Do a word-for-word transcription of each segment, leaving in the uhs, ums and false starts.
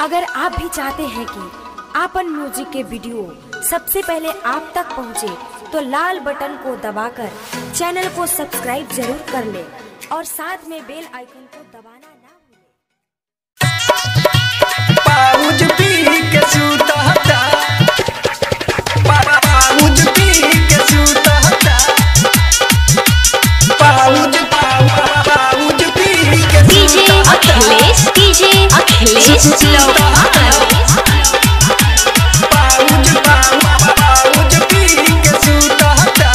अगर आप भी चाहते हैं कि आपन म्यूजिक के वीडियो सबसे पहले आप तक पहुंचे, तो लाल बटन को दबाकर चैनल को सब्सक्राइब जरूर कर ले और साथ में बेल आइकन को दबाना ना भूलें। पाउज पी के सूता हटा, पाउज पी के सूता हटा, पाउज पाउज पी के डीजे अखिलेश डीजे अखिलेश लोहार पाउज पाउज पी के सूता हटा,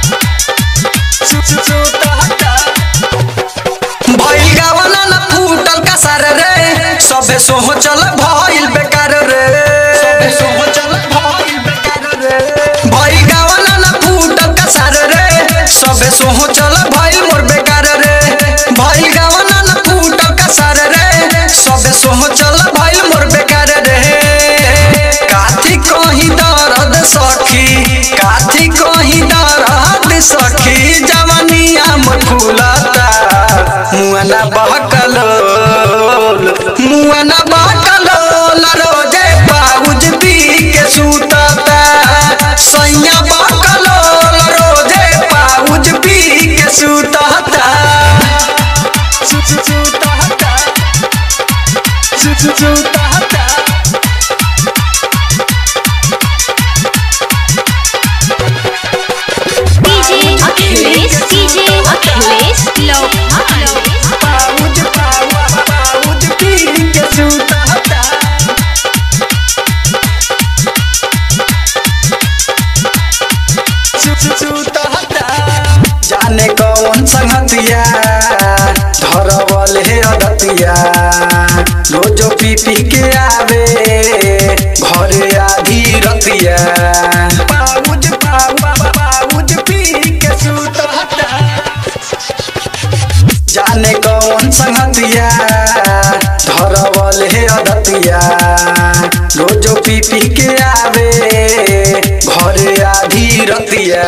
सूता हटा। भइल गावना न फूटल का सर रे, सबे सोह चल भइल बेकार रे, सबे सोह चल भइल बेकार रे। भइल गावना न फूटल का सर रे, सबे सोह चल भइल मोर बेकार रे। भइल गावना न फूटल का सर रे, सबे सोह चल भइल मोर बेकार रे। काथी कहीं दर्द सखी, काथी कहीं दर्द सखी, जवानिया मोर फूलता मुआना बहकलोल, मुआना बहकलोल, रोजे पाउज पी के सूतता, सैया बहकलोल, रोजे पाउज पी के सूतता, सूतता, सूतता। डीजे अखिलेश डीजे अखिलेश लोहार पाउज पाउज पी के सूतता, सूतता। जाने कौन संगतिया धरवल हे अदतिया, रोजो पी पी के आवे घरे आधी रतिया। पाउज पाउज पी के सूतता, जाने कौन संगतिया धरवल हे अदतिया, रोजो पी पी के आवे घरे आधी रतिया।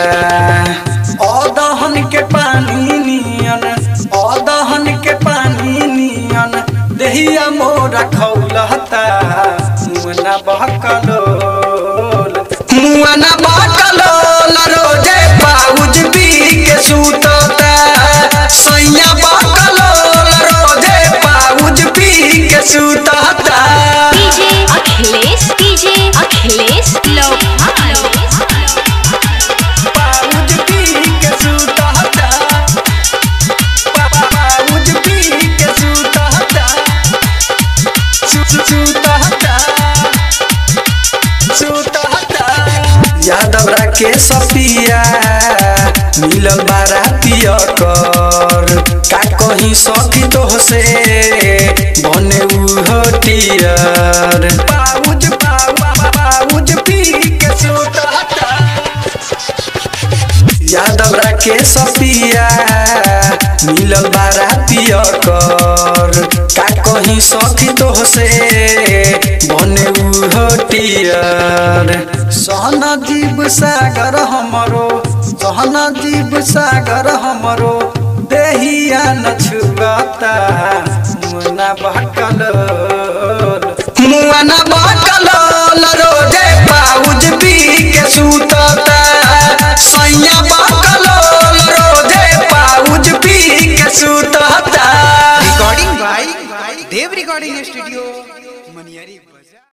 अदहन के पानी नियन, अदहन के पानी नियन, देहिया मोरा खौलता, मुआना बहकलोल, मुआना बहकलोल, रोजे पाउज पी के सूतता, सैया बहकलोल, रोजे पाउज पी के सूतता। डीजे अखिलेश डीजे अखिलेश लोहार पाउज पी के सूतता, पाउज पी के सूतता, सूतता, सूतता। यादव राके सपिया मिलल बारातिया कर, का कहीं सखी तो से बने उहटियर। पाउज पाउज पी के सूतता, यादव राके सपिया मिलल बारातिया कर, का कहीं सखी तो से बने उहटियर। सहना जीव सागर हमरो, सहना जीव सागर हमरो, देहिया न छुआता, मुआना बहकलोल, मुआना बहकलोल, रोजे पाउज पी के सूतता, सैया बहकलोल, रोजे पाउज पी के सूतता। Recording by Dev recording studio Maniyari.